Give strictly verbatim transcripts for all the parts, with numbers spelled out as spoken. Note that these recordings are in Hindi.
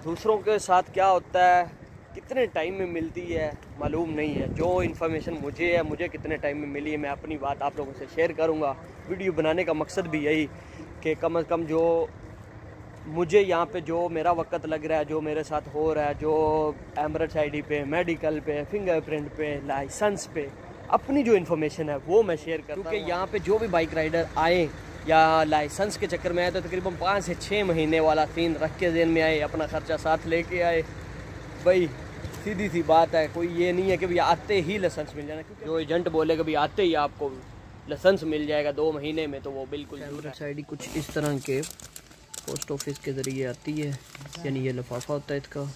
दूसरों के साथ क्या होता है, कितने टाइम में मिलती है मालूम नहीं है। जो इन्फॉर्मेशन मुझे है, मुझे कितने टाइम में मिली है, मैं अपनी बात आप लोगों से शेयर करूंगा। वीडियो बनाने का मकसद भी यही कि कम अज़ कम जो मुझे यहाँ पे जो मेरा वक्त लग रहा है, जो मेरे साथ हो रहा है, जो एमरेट्स आईडी पे, मेडिकल पे, फिंगरप्रिंट पे, लाइसेंस पे, अपनी जो इन्फॉर्मेशन है वो मैं शेयर करता हूँ। क्योंकि यहाँ पे जो भी बाइक राइडर आए या लाइसेंस के चक्कर में आए तो तकरीबन पाँच से छः महीने वाला सीन रख के जेन में आए, अपना खर्चा साथ लेके आए। भाई सीधी सी बात है, कोई ये नहीं है कि भैया आते ही लाइसेंस मिल जाना। क्योंकि जो एजेंट बोलेगा भी आते ही आपको लाइसेंस मिल जाएगा दो महीने में, तो वो बिल्कुल एमरेट्स आईडी कुछ इस तरह के पोस्ट ऑफिस के ज़रिए आती है, यानी ये लिफाफा होता है इसका।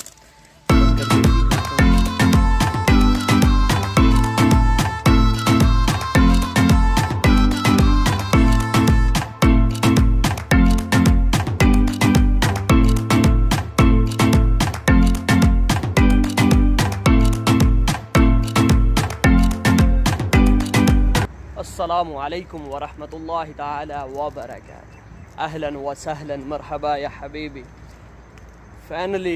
अस्सलामु अलैकुम वरहमतुल्लाहि ताला व बरकातहू। अहलन व सहलन मरहबा या हबीबी। फाइनली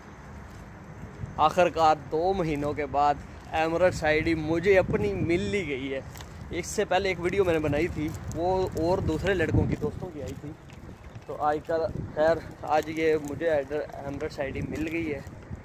आखिरकार दो महीनों के बाद एमरेट्स आईडी मुझे अपनी मिल ली गई है। इससे पहले एक वीडियो मैंने बनाई थी, वो और दूसरे लड़कों की दोस्तों की आई थी। तो आजकल खैर आज ये मुझे एमरेट्स आईडी मिल गई है।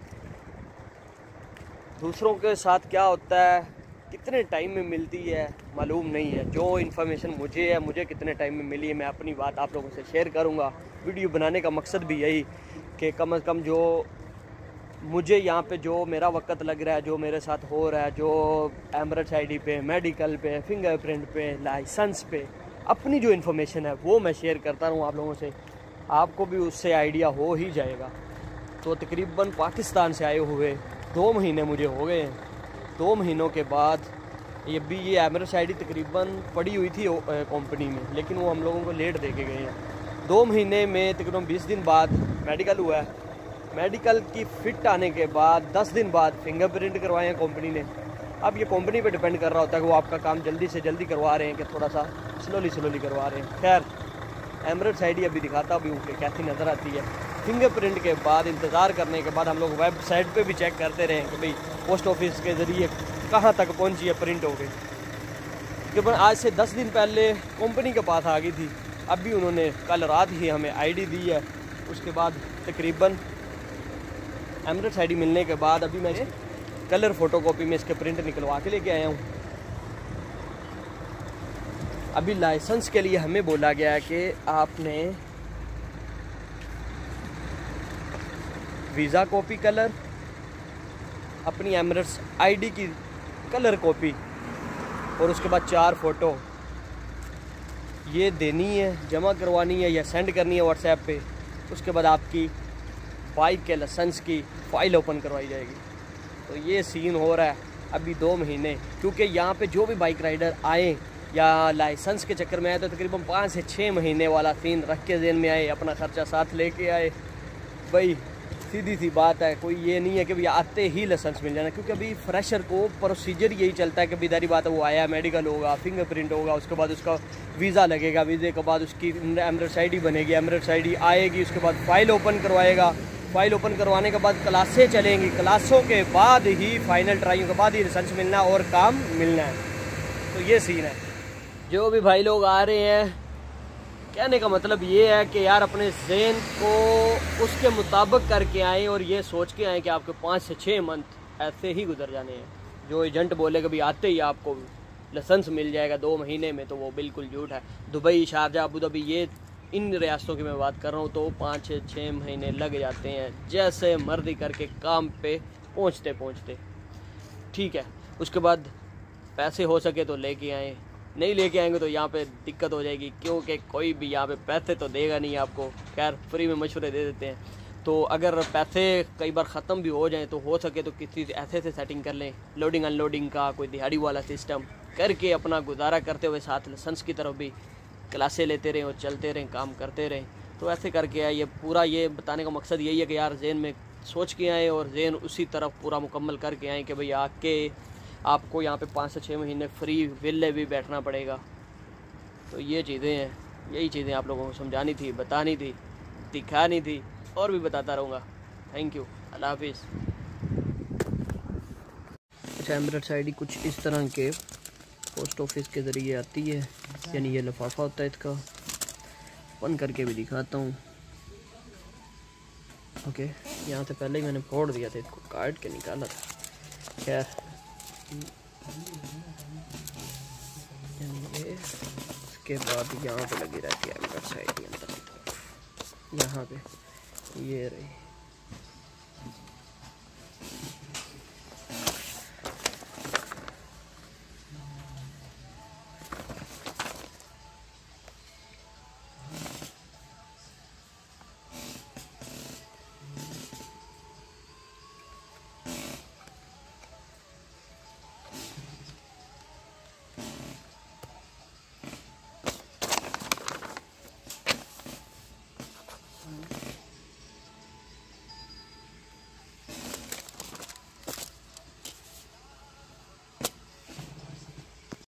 दूसरों के साथ क्या होता है, कितने टाइम में मिलती है मालूम नहीं है। जो इन्फॉर्मेशन मुझे है, मुझे कितने टाइम में मिली है, मैं अपनी बात आप लोगों से शेयर करूंगा। वीडियो बनाने का मकसद भी यही कि कम अज़ कम जो मुझे यहाँ पे जो मेरा वक्त लग रहा है, जो मेरे साथ हो रहा है, जो एमरेट्स आईडी पे, मेडिकल पे, फिंगरप्रिंट पे, लाइसेंस पे, अपनी जो इन्फॉर्मेशन है वो मैं शेयर करता रहूँ आप लोगों से। आपको भी उससे आइडिया हो ही जाएगा। तो तकरीबन पाकिस्तान से आए हुए दो महीने मुझे हो गए हैं। दो महीनों के बाद ये भी ये एमरेट्स आईडी तकरीबन पड़ी हुई थी कंपनी में, लेकिन वो हम लोगों को लेट दे के गए हैं। दो महीने में तकरीबन बीस दिन बाद मेडिकल हुआ है। मेडिकल की फिट आने के बाद दस दिन बाद फिंगरप्रिंट करवाए हैं कंपनी ने। अब ये कंपनी पे डिपेंड कर रहा होता है कि वो आपका काम जल्दी से जल्दी करवा रहे हैं कि थोड़ा सा स्लोली स्लोली करवा रहे हैं। खैर एमरेट्स आईडी अभी दिखाता भी हूँ कि कैसी नज़र आती है। फिंगरप्रिंट के बाद इंतज़ार करने के बाद हम लोग वेबसाइट पे भी चेक करते रहे कि भाई पोस्ट ऑफिस के ज़रिए कहाँ तक पहुँची है, प्रिंट हो गई। तकरीबन आज से दस दिन पहले कंपनी के पास आ गई थी। अभी उन्होंने कल रात ही हमें आईडी दी है। उसके बाद तकरीबन एमरेट्स आईडी मिलने के बाद अभी मैं कलर फोटोकॉपी में इसके प्रिंट निकलवा के लेके आया हूँ। अभी लाइसेंस के लिए हमें बोला गया है कि आपने वीज़ा कॉपी कलर, अपनी एमरेट्स आईडी की कलर कॉपी और उसके बाद चार फ़ोटो ये देनी है, जमा करवानी है या सेंड करनी है व्हाट्सएप पे। उसके बाद आपकी बाइक के लाइसेंस की फ़ाइल ओपन करवाई जाएगी। तो ये सीन हो रहा है अभी दो महीने, क्योंकि यहाँ पे जो भी बाइक राइडर आए या लाइसेंस के चक्कर में आए तो तकरीबन पाँच से छः महीने वाला सीन रख के जेन में आए, अपना खर्चा साथ लेके आए। भाई सीधी सी बात है, कोई ये नहीं है कि भैया आते ही लाइसेंस मिल जाना। क्योंकि अभी फ्रेशर को प्रोसीजर यही चलता है कि बिदारी बात है, वो आया, मेडिकल होगा, फिंगरप्रिंट होगा, उसके बाद उसका वीज़ा लगेगा, वीज़े के बाद उसकी एमरेट्स आईडी बनेगी, एमरेट्स आईडी आएगी, उसके बाद फ़ाइल ओपन करवाएगा, फ़ाइल ओपन करवाने के बाद क्लासें चलेंगी, क्लासों के बाद ही फाइनल ट्राइयों के बाद ही लाइसेंस मिलना और काम मिलना है। तो ये सीन है। जो भी भाई लोग आ रहे हैं, कहने का मतलब ये है कि यार अपने ज़हन को उसके मुताबिक करके आएँ और ये सोच के आएँ कि आपके पाँच से छः मंथ ऐसे ही गुजर जाने हैं। जो एजेंट बोलेगा भी आते ही आपको लाइसेंस मिल जाएगा दो महीने में, तो वो बिल्कुल झूठ है। दुबई, शारजा, अबू धाबी, ये इन रियासतों की मैं बात कर रहा हूँ तो पाँच से छः महीने लग जाते हैं जैसे मर्जी करके काम पे पहुँचते पहुँचते। ठीक है, उसके बाद पैसे हो सके तो लेके आएँ, नहीं लेके आएंगे तो यहाँ पे दिक्कत हो जाएगी, क्योंकि कोई भी यहाँ पे पैसे तो देगा नहीं आपको। खैर फ्री में मशवरे दे देते हैं। तो अगर पैसे कई बार ख़त्म भी हो जाएं तो हो सके तो किसी ऐसे से सेटिंग कर लें, लोडिंग अनलोडिंग का कोई दिहाड़ी वाला सिस्टम करके अपना गुजारा करते हुए साथ लाइसेंस की तरफ भी क्लासें लेते रहें और चलते रहें, काम करते रहें। तो ऐसे करके आए। ये पूरा ये बताने का मकसद यही है कि यार ज़हन में सोच के आएँ और ज़हन उसी तरफ पूरा मुकम्मल करके आएँ कि भाई आके आपको यहाँ पे पाँच से छः महीने फ्री विले भी बैठना पड़ेगा। तो ये चीज़ें हैं, यही चीज़ें आप लोगों को समझानी थी, बतानी थी, दिखानी थी और भी बताता रहूँगा। थैंक यू, अल्लाह हाफिज़। अच्छा, एमरेट्स आईडी कुछ इस तरह के पोस्ट ऑफिस के ज़रिए आती है, यानी ये लिफाफा होता है इसका। ओपन करके भी दिखाता हूँ। ओके, यहाँ से पहले ही मैंने फोड़ दिया था, इसको काट के निकाला था। खैर, ये उसके बाद यहाँ पे लगी रहती है एमरेट्स आईडी अंदर की तरफ, यहाँ पे ये रही।